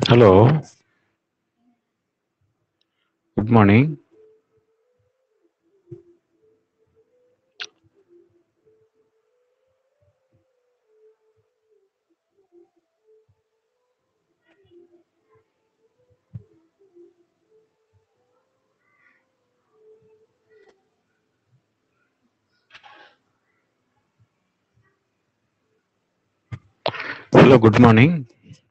Hello, good morning. Hello, good morning.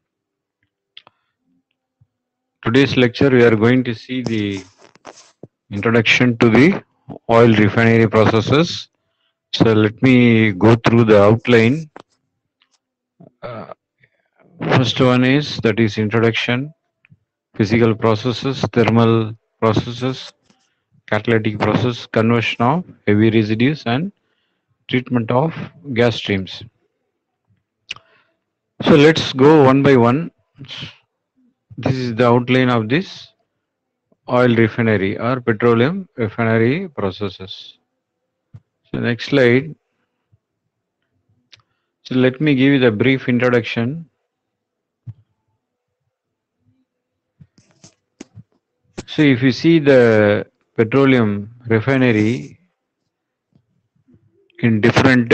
Today's lecture we are going to see the introduction to the oil refinery processes. So let me go through the outline. Uh, First one is that is introduction, physical processes, thermal processes, catalytic process, conversion of heavy residues and treatment of gas streams. So let's go one by one. This is the outline of this oil refinery or petroleum refinery processes. So next slide. So let me give you the brief introduction. So if you see the petroleum refinery in different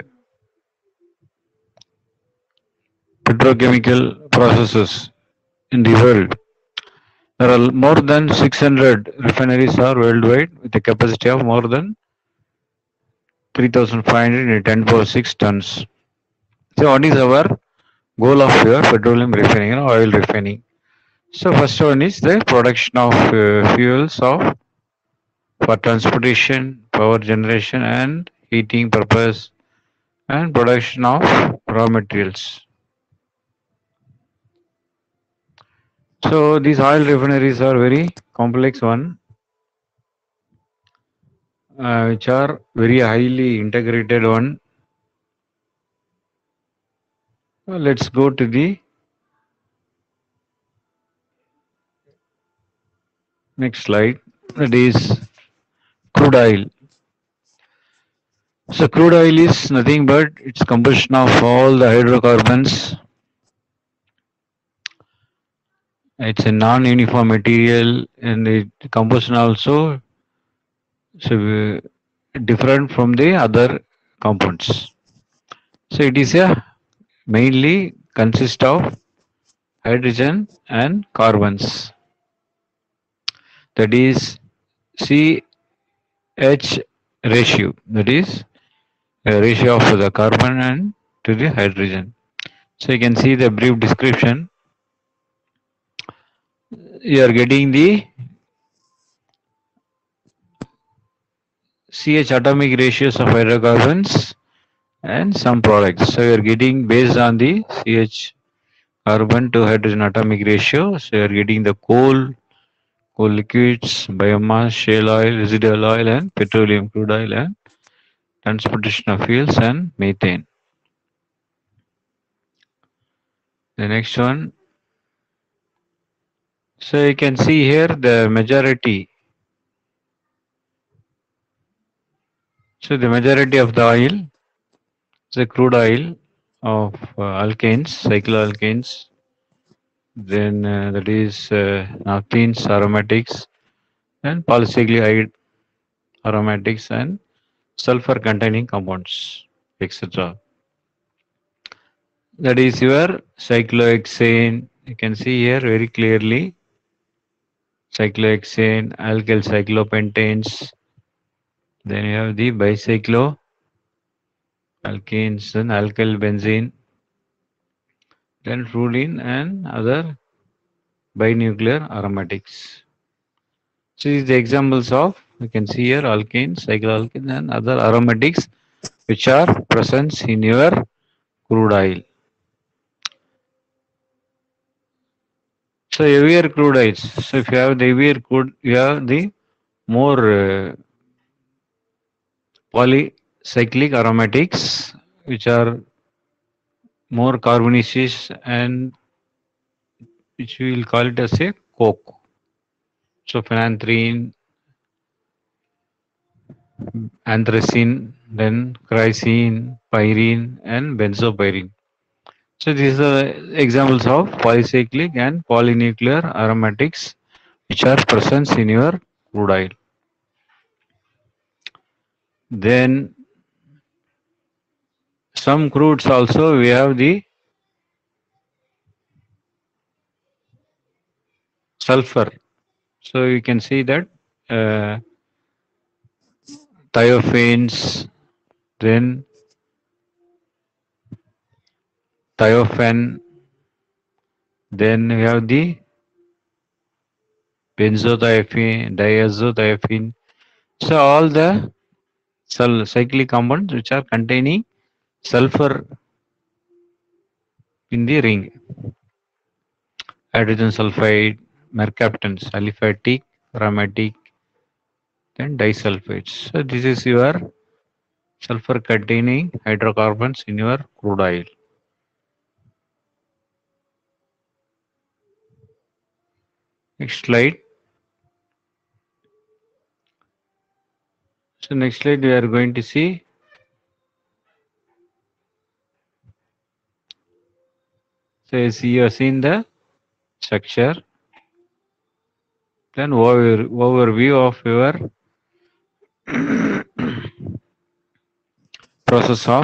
petrochemical processes in the world, there are more than 600 refineries are worldwide with a capacity of more than 3,500 10 power 6 tons. So what is our goal of your petroleum refining and oil refining? So first one is the production of fuels of for transportation, power generation and heating purpose and production of raw materials. So these oil refineries are very complex one, which are very highly integrated one. Let's go to the next slide. That is crude oil. So crude oil is nothing but it's combustion of all the hydrocarbons. It's a non-uniform material and the combustion also so different from the other compounds. So it is a mainly consist of hydrogen and carbons. That is CH ratio. That is a ratio of the carbon and to the hydrogen. So you can see the brief description. You are getting the CH atomic ratios of hydrocarbons and some products. So you are getting based on the CH carbon to hydrogen atomic ratio. So you are getting the coal liquids, biomass, shale oil, residual oil, and petroleum crude oil, and transportation of fuels and methane. The next one. So you can see here the majority. So the majority of the oil is the crude oil of alkanes, cycloalkanes. Then that is naphthalene aromatics and polysaccharide aromatics and sulfur containing compounds, etc. That is your cyclohexane. You can see here very clearly cyclohexane, alkyl cyclopentanes. Then you have the bicycloalkanes and alkyl benzene. Then fruline and other binuclear aromatics. So these are the examples of you can see here alkanes, cycloalkanes and other aromatics which are present in your crude oil. So heavier crude oils. So if you have the heavier crude, you have the more polycyclic aromatics, which are more carbonaceous and which we will call it as a coke. So phenanthrene, anthracene, then chrysene, pyrene, and benzopyrene. So these are examples of polycyclic and polynuclear aromatics which are present in your crude oil. Then some crudes also we have the sulfur. So you can see that uh, thiophanes, then thiophan, then we have the benzothiophene, diazothiopene. So all the cyclic compounds which are containing sulfur in the ring. Hydrogen sulfide, mercaptans, aliphatic, aromatic, then disulfides. So this is your sulfur containing hydrocarbons in your crude oil. Next slide. So next slide we are going to see. So as you have seen the structure, then overview of your process of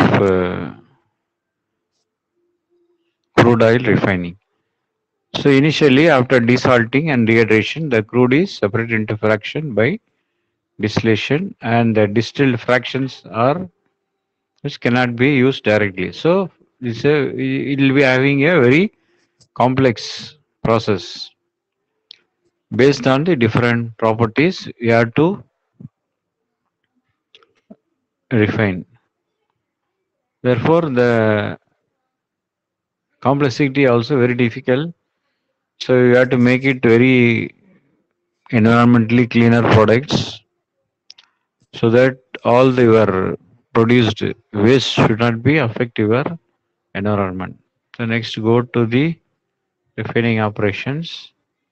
crude oil refining. So initially after desalting and dehydration, the crude is separated into fraction by distillation, and the distilled fractions are which cannot be used directly. So it will be having a very complex process based on the different properties you have to refine. Therefore, the complexity also very difficult. So you have to make it very environmentally cleaner products so that all the your produced waste should not be affect your environment. So next go to the refining operations.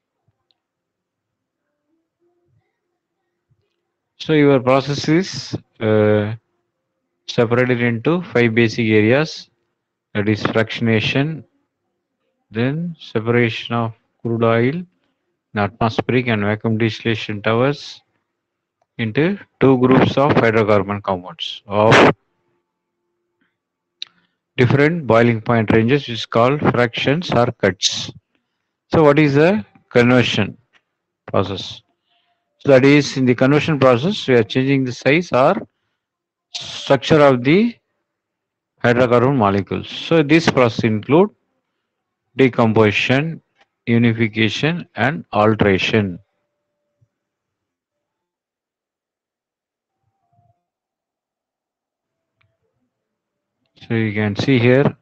So your process is separated into 5 basic areas, that is fractionation, then separation of crude oil in atmospheric and vacuum distillation towers into two groups of hydrocarbon compounds of different boiling point ranges, which is called fractions or cuts. So what is the conversion process? So that is in the conversion process we are changing the size or structure of the hydrocarbon molecules. So this process include decomposition, unification and alteration. So you can see here.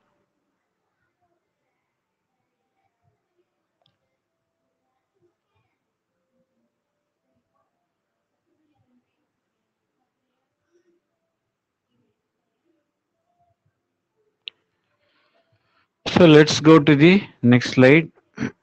So let's go to the next slide.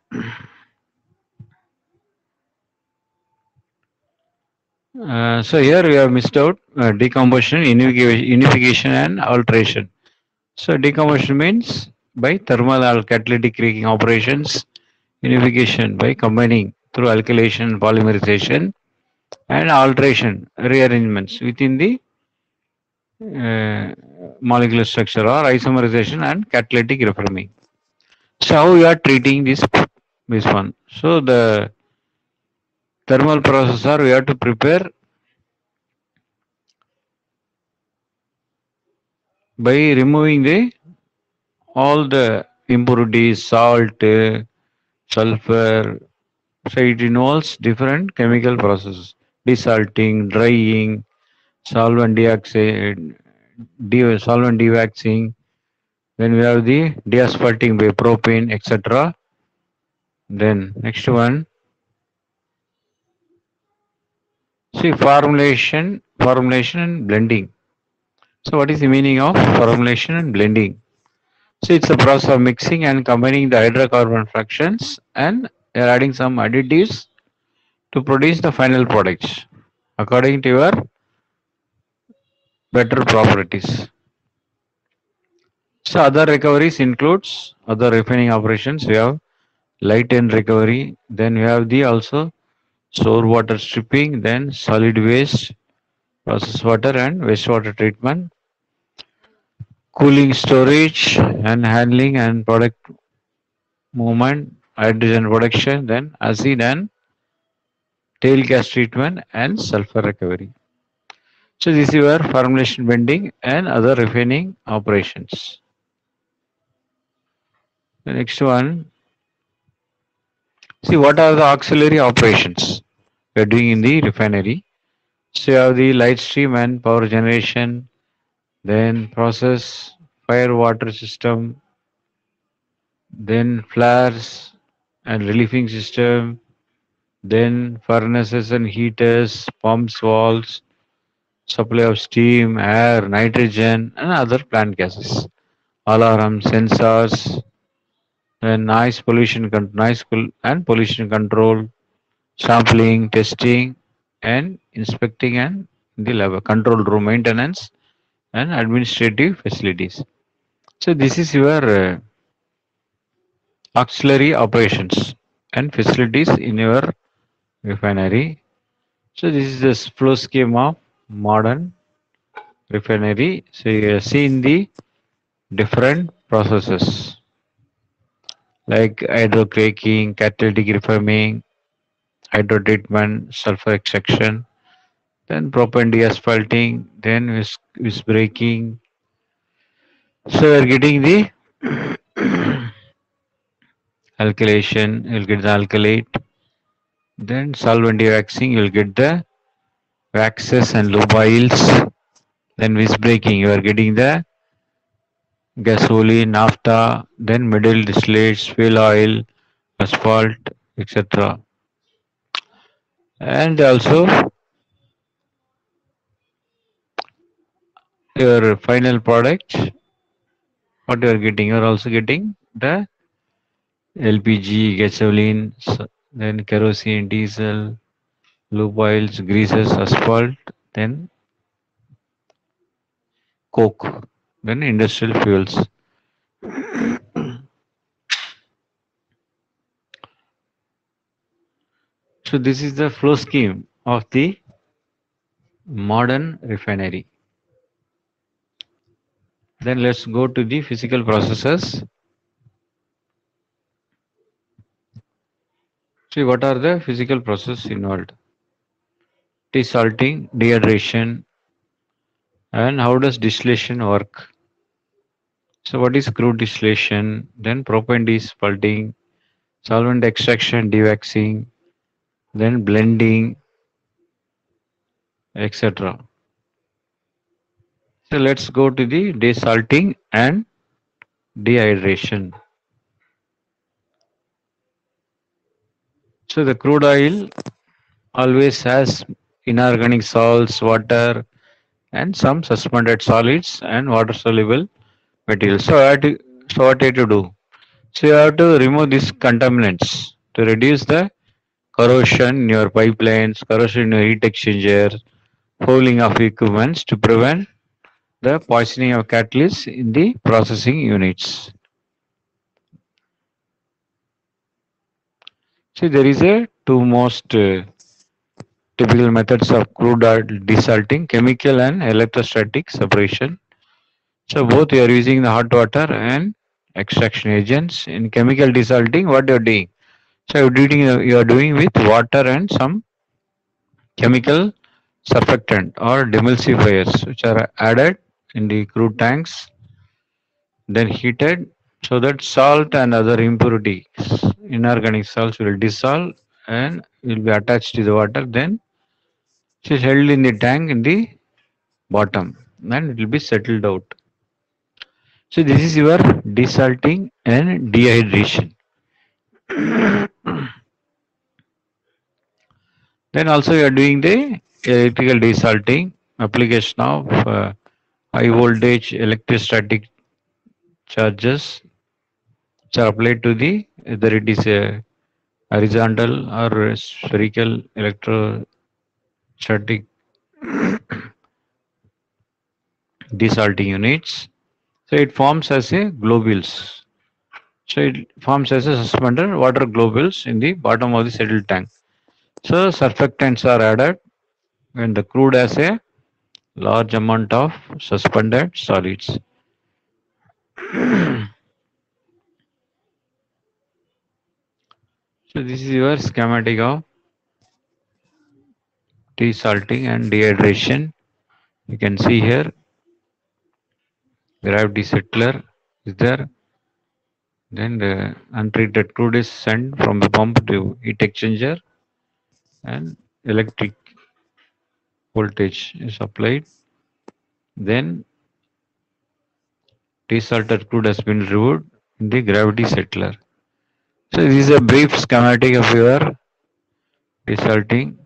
So here we have missed out decomposition, unification and alteration. So decomposition means by thermal or catalytic cracking operations, unification by combining through alkylation, polymerization, and alteration rearrangements within the uh, molecular structure or isomerization and catalytic reforming. So how we are treating this one? So the thermal processor we have to prepare by removing the all the impurities, salt, sulfur. So it involves different chemical processes: desalting, drying, solvent dioxide, solvent dewaxing. Then we have the deasphalting by propane, etc. Then next one, see formulation and blending. So what is the meaning of formulation and blending? So it's a process of mixing and combining the hydrocarbon fractions and you're adding some additives to produce the final products according to your better properties. So other recoveries includes other refining operations. We have light end recovery. Then we have the also sour water stripping. Then solid waste, process water and wastewater treatment, cooling storage and handling and product movement, hydrogen production. Then acid and tail gas treatment and sulfur recovery. So this is your formulation bending and other refining operations. The next one, see what are the auxiliary operations we are doing in the refinery. So you have the light stream and power generation, then process, fire water system, then flares and relieving system, then furnaces and heaters, pumps, valves, supply of steam, air, nitrogen, and other plant gases. Alarm sensors, then and pollution control, sampling, testing, and inspecting and the lab control room maintenance and administrative facilities. So this is your auxiliary operations and facilities in your refinery. So this is the flow scheme of modern refinery. So you have seen the different processes like hydrocracking, catalytic reforming, hydro treatment, sulfur extraction, then propane deasphalting, then vis breaking. So we are getting the alkylation, you'll get the alkylate, then solvent dewaxing, you'll get the waxes and lube oils, then vis breaking, you are getting the gasoline, naphtha, then middle distillates, fuel oil, asphalt, etc. And also your final product, what you are getting, you are also getting the LPG, gasoline, then kerosene, diesel, lube oils, greases, asphalt, then coke, then industrial fuels. So this is the flow scheme of the modern refinery. Then let's go to the physical processes. See what are the physical processes involved. Desalting, dehydration, and how does distillation work? So what is crude distillation? Then propane desalting, solvent extraction, dewaxing, then blending, etc. So let's go to the desalting and dehydration. So the crude oil always has inorganic salts, water, and some suspended solids and water soluble materials. So what you have to do? So you have to remove these contaminants to reduce the corrosion in your pipelines, corrosion in your heat exchanger, fouling of equipments to prevent the poisoning of catalysts in the processing units. See, there is a two most typical methods of crude oil desalting, chemical and electrostatic separation. So both you are using the hot water and extraction agents. In chemical desalting, what you are doing? So you are doing with water and some chemical surfactant or demulsifiers which are added in the crude tanks, then heated so that salt and other impurities, inorganic salts will dissolve and will be attached to the water. Then it is held in the tank in the bottom and it will be settled out. So this is your desalting and dehydration. Then also you are doing the electrical desalting application of high voltage electrostatic charges which are applied to the whether it is a horizontal or spherical electrostatic desalting units. So it forms as a globules. So it forms as a suspended water globules in the bottom of the settle tank. So surfactants are added when the crude has a large amount of suspended solids. So this is your schematic of desalting and dehydration. You can see here gravity settler is there. Then the untreated crude is sent from the pump to heat exchanger and electric voltage is applied. Then desalted crude has been removed in the gravity settler. So this is a brief schematic of your desalting.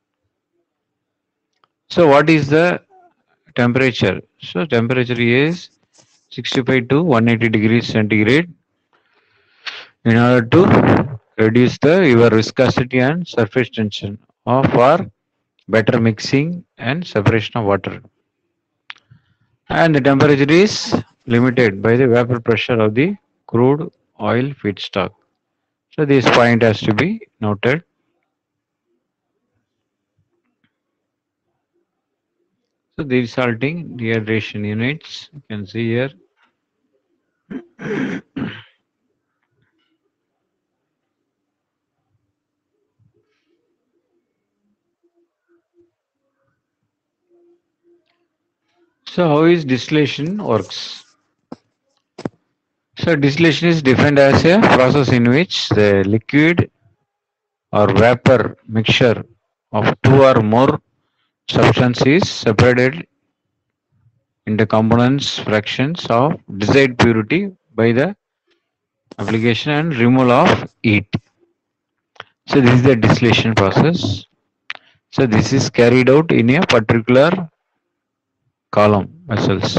So what is the temperature? So temperature is 65 to 180 degrees centigrade in order to reduce the your viscosity and surface tension or for better mixing and separation of water. And the temperature is limited by the vapor pressure of the crude oil feedstock. So this point has to be noted. So the resulting dehydration units you can see here. So how is distillation works? So distillation is defined as a process in which the liquid or vapor mixture of two or more substances is separated into components fractions of desired purity by the application and removal of heat. So this is the distillation process. So this is carried out in a particular column vessels.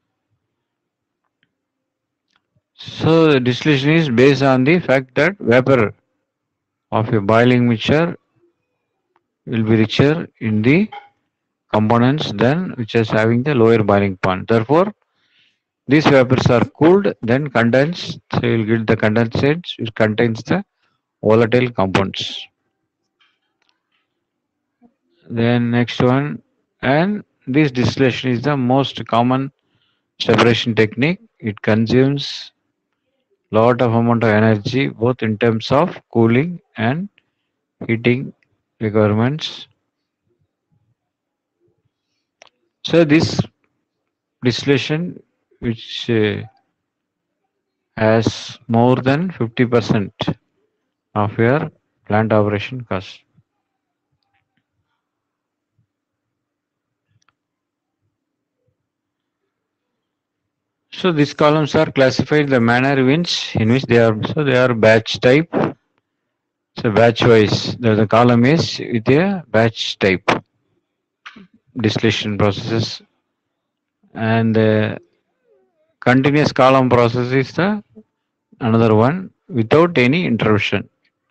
So the distillation is based on the fact that vapor of a boiling mixture will be richer in the components than which is having the lower boiling point. Therefore, these vapors are cooled, then condensed. So you will get the condensate which contains the volatile compounds. Then next one, and this distillation is the most common separation technique. It consumes lot of amount of energy both in terms of cooling and heating requirements. So this distillation which has more than 50% of your plant operation cost. So these columns are classified the manner in which they are. So they are batch type. So batch wise, the column is with a batch type distillation processes, and the continuous column process is the another one without any interruption.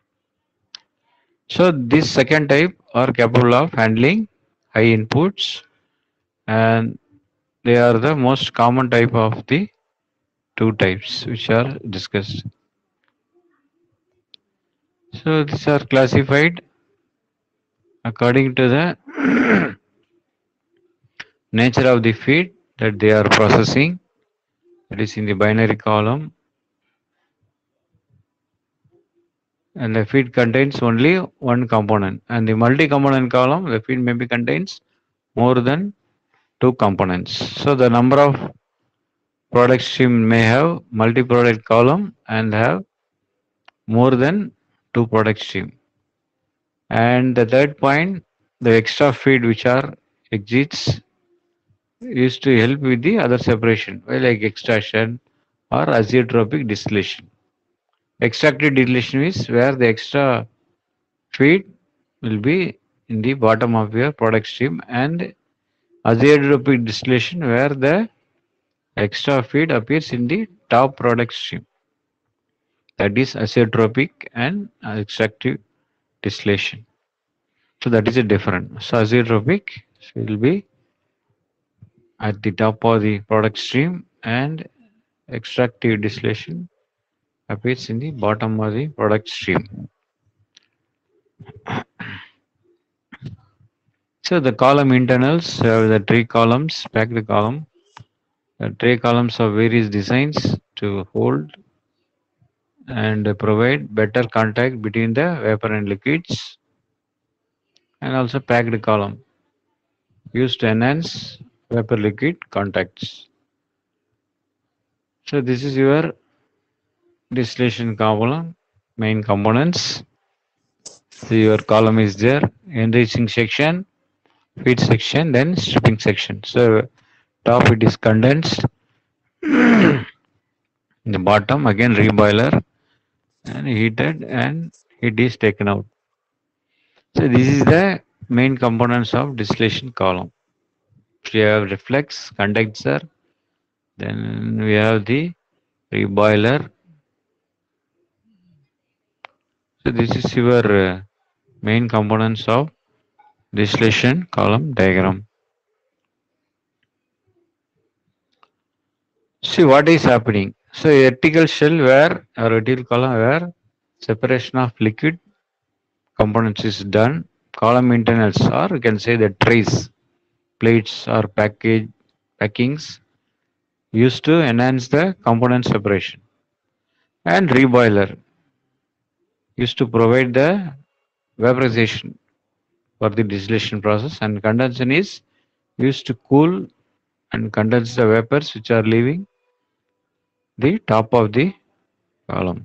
So this second type are capable of handling high inputs, and they are the most common type of the two types which are discussed. So these are classified according to the nature of the feed that they are processing. That is in the binary column, and the feed contains only one component. And the multi-component column, the feed maybe contains more than two components. So the number of product stream may have multi-product column and have more than two product stream. And the third point, the extra feed which are exits is to help with the other separation, like extraction or azeotropic distillation. Extracted distillation is where the extra feed will be in the bottom of your product stream, and azeotropic distillation where the extra feed appears in the top product stream. That is azeotropic and extractive distillation. So that is a different. So azeotropic will be at the top of the product stream, and extractive distillation appears in the bottom of the product stream. So the column internals have the three columns, packed column. The tray columns of various designs to hold and provide better contact between the vapor and liquids, and also packed column used to enhance vapor liquid contacts. So this is your distillation column main components. So your column is there, enriching section, feed section, then stripping section. So top it is condensed, the bottom again reboiler and heated and heat is taken out. So this is the main components of distillation column. We have reflex, condenser, then we have the reboiler. So this is your main components of distillation column diagram. See what is happening. So vertical shell where or vertical column where separation of liquid components is done. Column internals, or you can say the trays, plates or packings used to enhance the component separation. And reboiler used to provide the vaporization for the distillation process, and condensation is used to cool and condense the vapors which are leaving the top of the column.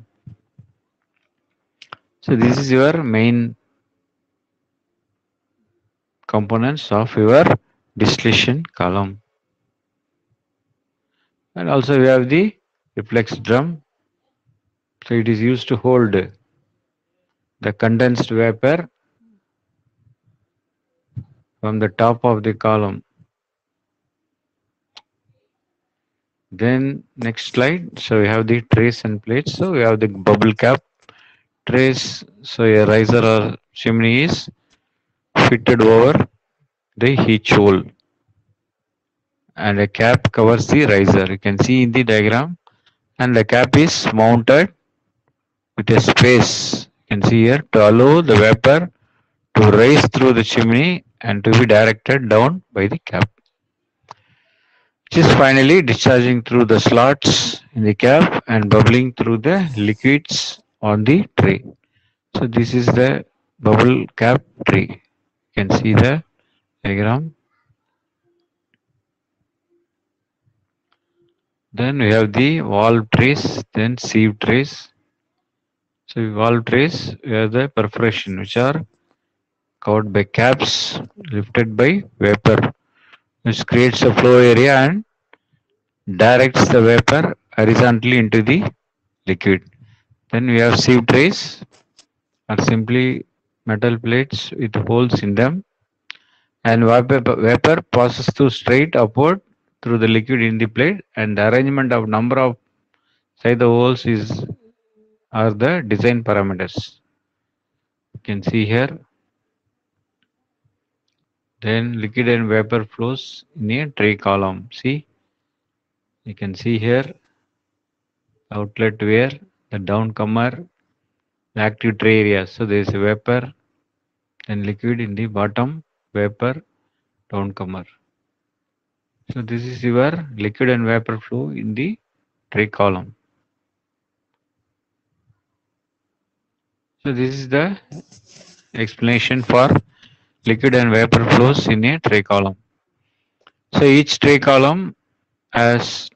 So this is your main components of your distillation column. And also we have the reflex drum. So it is used to hold the condensed vapor from the top of the column. Then next slide. So we have the trays and plates. So we have the bubble cap trays. So a riser or chimney is fitted over the heat hole, and a cap covers the riser. You can see in the diagram, and the cap is mounted with a space. You can see here to allow the vapor to rise through the chimney and to be directed down by the cap, which is finally discharging through the slots in the cap and bubbling through the liquids on the tray. So this is the bubble cap tray. You can see the diagram. Then we have the valve trays, then sieve trays. So valve trays, we have the perforation which are covered by caps lifted by vapor, which creates a flow area and directs the vapor horizontally into the liquid. Then we have sieve trays, are simply metal plates with holes in them, and vapor passes through straight upward through the liquid in the plate, and the arrangement of number of side the holes are the design parameters. You can see here. Then liquid and vapor flows in a tray column. See, you can see here outlet where the downcomer, the active tray area. So there is a vapor and liquid in the bottom, vapor, downcomer. So this is your liquid and vapor flow in the tray column. So this is the explanation for liquid and vapor flows in a tray column. So each tray has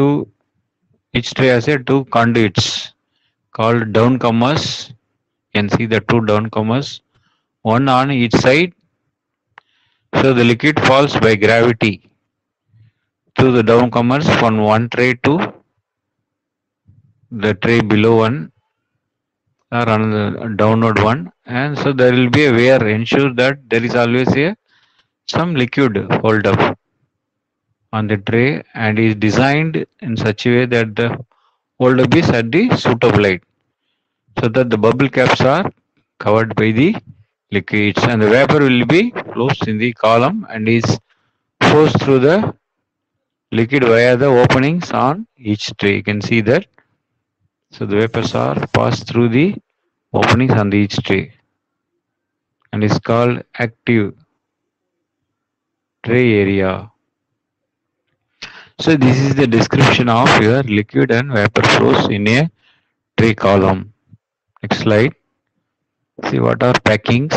two conduits called downcomers. You can see the two downcomers, one on each side. So the liquid falls by gravity through the downcomers from one tray to the tray below one or another downward one, and so there will be a wear. Ensure that there is always some liquid hold up on the tray, and is designed in such a way that the hold up is at the suitable height, so that the bubble caps are covered by the liquids, and the vapor will be flows in the column and is forced through the liquid via the openings on each tray. You can see that. So the vapors are passed through the openings on the each tray and is called active tray area. So this is the description of your liquid and vapor flows in a tray column. Next slide. See what are packings.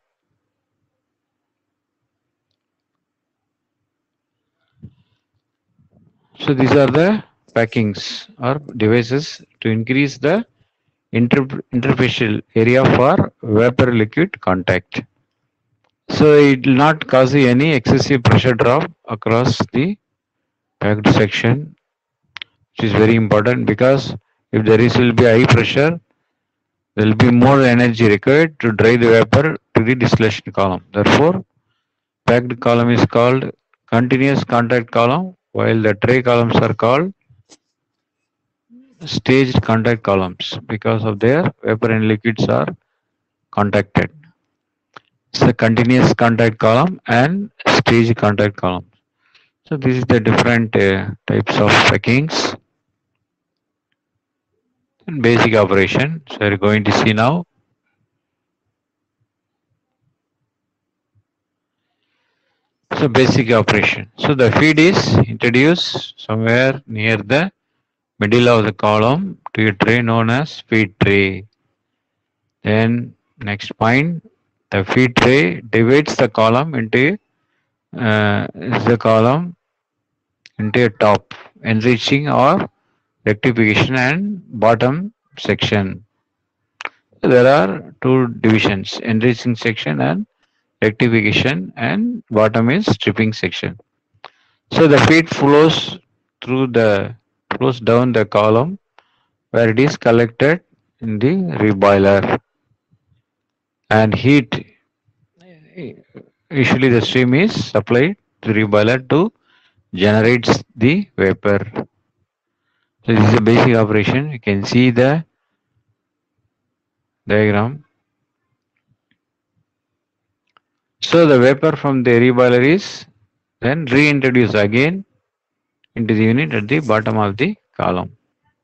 So these are the packings or devices to increase the interfacial area for vapor liquid contact. So it will not cause any excessive pressure drop across the packed section, which is very important because if there is will be high pressure, there will be more energy required to dry the vapor to the distillation column. Therefore, packed column is called continuous contact column, while the tray columns are called staged contact columns because of their vapor and liquids are contacted. It's a continuous contact column and staged contact column. So this is the different types of packings and basic operation. So we're going to see now. So basic operation. So the feed is introduced somewhere near the middle of the column to a tray known as feed tray. Then next point, the feed tray divides the column into the column into a top, enriching or rectification and bottom section. There are two divisions, enriching section and rectification, and bottom is stripping section. So the feed flows down the column where it is collected in the reboiler and heat. Usually the stream is supplied to the reboiler to generate the vapor. So this is a basic operation. You can see the diagram. So the vapor from the reboiler is then reintroduced again into the unit at the bottom of the column.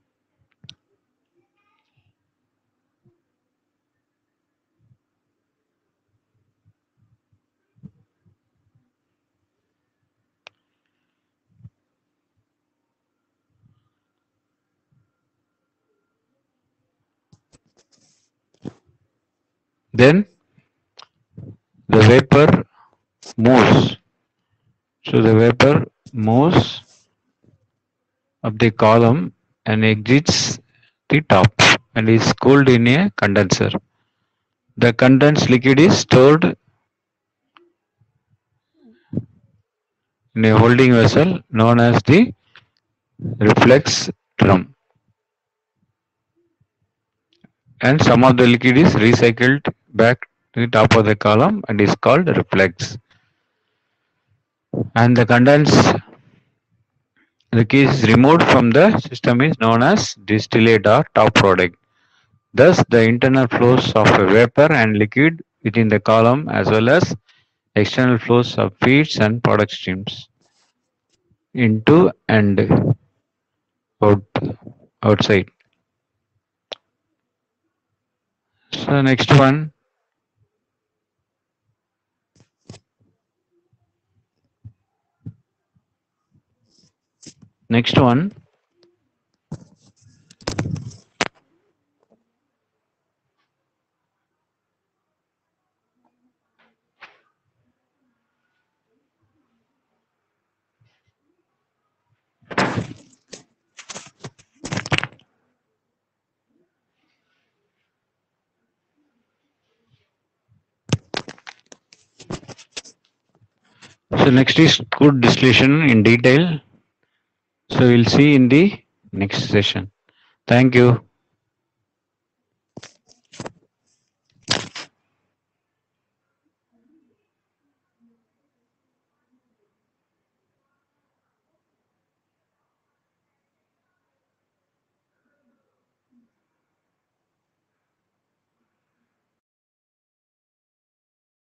Then the vapor moves. So the vapor moves up the column and exits the top and is cooled in a condenser. The condensed liquid is stored in a holding vessel known as the reflex drum. And some of the liquid is recycled back to the top of the column and is called reflex. And the condensed liquid is removed from the system is known as distillate or top product. Thus, the internal flows of a vapor and liquid within the column as well as external flows of feeds and product streams into and outside. So next one. Next one. So next is crude distillation in detail. So we'll see in the next session. Thank you.